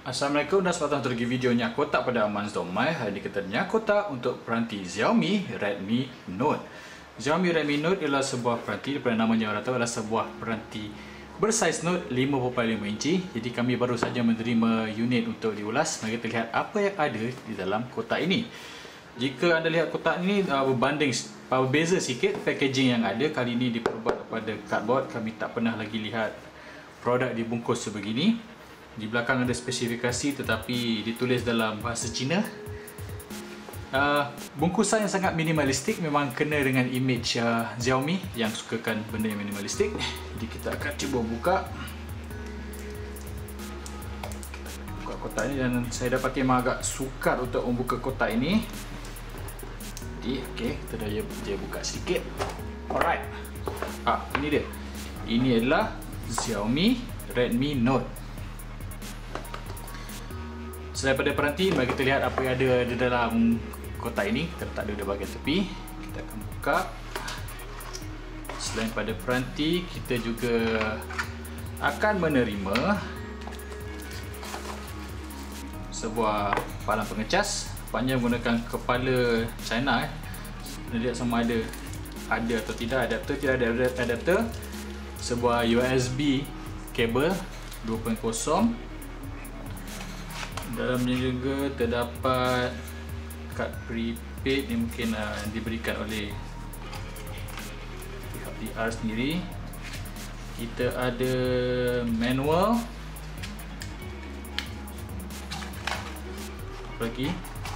Assalamualaikum dan selamat datang untuk video Nyak Kotak pada Aman.my. Hari ini kita Nyak Kotak untuk peranti Xiaomi Redmi Note. Xiaomi Redmi Note ialah sebuah peranti, daripada namanya orang tahu adalah sebuah peranti bersaiz Note 5.5 inci. Jadi kami baru saja menerima unit untuk diulas. Mari kita lihat apa yang ada di dalam kotak ini. Jika anda lihat kotak ini berbanding berbeza sikit packaging yang ada. Kali ini diperbuat pada cardboard. Kami tak pernah lagi lihat produk dibungkus sebegini. Di belakang ada spesifikasi tetapi ditulis dalam bahasa Cina. Bungkusan yang sangat minimalistik, memang kena dengan image Xiaomi yang sukakan benda yang minimalistik. Jadi kita akan cuba buka kotak ini, dan saya dapati memang agak sukar untuk membuka kotak ini. Jadi okey, kita dah buka sedikit. Alright. Ini dia. Ini adalah Xiaomi Redmi Note. Selain pada peranti, mari kita lihat apa yang ada di dalam kotak ini. Kita letak dia di bahagian tepi. Kita akan buka. Selain pada peranti, kita juga akan menerima sebuah palang pengecas. Nampaknya menggunakan kepala China. Kita lihat sama ada atau tidak adapter. Tidak ada adapter. Sebuah USB kabel 2.0. Dalamnya juga terdapat kad prepaid yang mungkin diberikan oleh pihak PR sendiri. Kita ada manual. Apa lagi?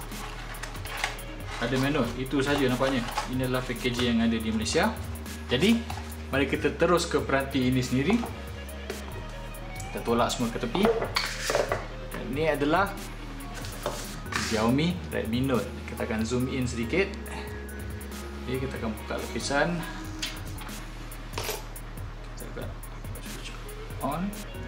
Ada manual. Itu saja nampaknya. Ini adalah packaging yang ada di Malaysia. Jadi, mari kita terus ke peranti ini sendiri. Kita tolak semua ke tepi. Ini adalah Xiaomi Redmi Note. Kita akan zoom in sedikit. Okay, kita akan buka lapisan. Kita akan switch on.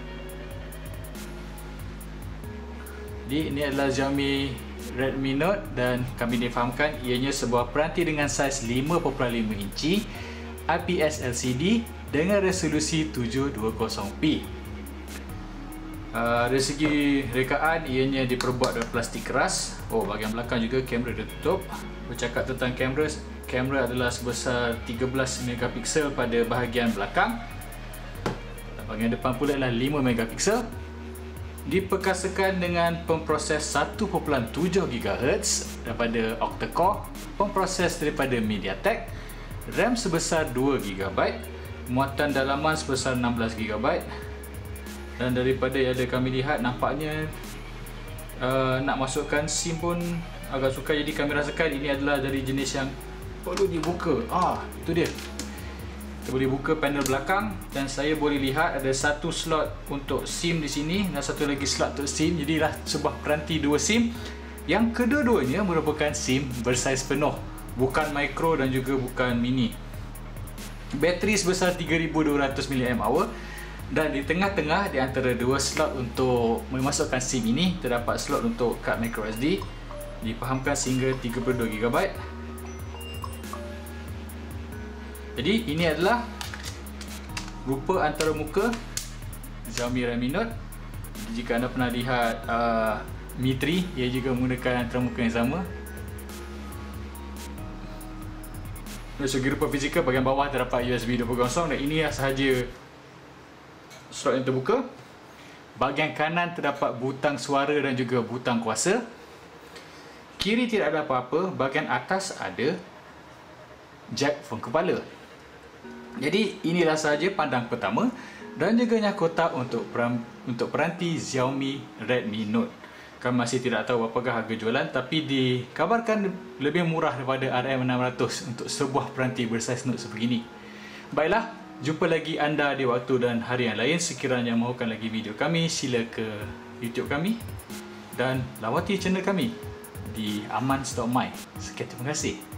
Jadi ini adalah Xiaomi Redmi Note dan kami difahamkan ianya sebuah peranti dengan saiz 5.5 inci, IPS LCD dengan resolusi 720p. Dari segi rekaan, ianya diperbuat dari plastik keras. Bahagian belakang juga kamera ditutup. Bercakap tentang kamera, kamera adalah sebesar 13 megapiksel pada bahagian belakang. Dan bahagian depan pula adalah 5 megapiksel. Diperkasakan dengan pemproses 1.7 GHz daripada octa-core, pemproses daripada MediaTek, RAM sebesar 2 GB, muatan dalaman sebesar 16 GB. Dan daripada yang ada kami lihat, nampaknya nak masukkan SIM pun agak sukar. Jadi kami rasakan ini adalah dari jenis yang perlu dibuka. Itu dia. Kita boleh buka panel belakang dan saya boleh lihat ada satu slot untuk SIM di sini dan satu lagi slot untuk SIM. Jadilah sebuah peranti dua SIM yang kedua-duanya merupakan SIM bersaiz penuh, bukan micro dan juga bukan mini. Bateri sebesar 3200 mAh. Dan di tengah-tengah di antara dua slot untuk memasukkan SIM ini terdapat slot untuk kad microSD, dipahamkan sehingga 32 GB. Jadi ini adalah rupa antarmuka Xiaomi Redmi Note. Jika anda pernah lihat Mi 3, ia juga menggunakan antarmuka yang sama. Dari segi rupa fizikal, bahagian bawah terdapat USB 2.0 dan ini sahaja slot yang terbuka. Bahagian kanan terdapat butang suara dan juga butang kuasa. Kiri tidak ada apa-apa. Bahagian atas ada jack phone kepala. Jadi inilah sahaja pandang pertama dan juga Nyak Kotak untuk peranti Xiaomi Redmi Note. Kami masih tidak tahu apakah harga jualan, tapi dikabarkan lebih murah daripada RM600 untuk sebuah peranti bersaiz Note sebegini. Baiklah, jumpa lagi anda di waktu dan hari yang lain. Sekiranya mahukan lagi video kami, sila ke YouTube kami dan lawati channel kami di Aman.my. Sekian, terima kasih.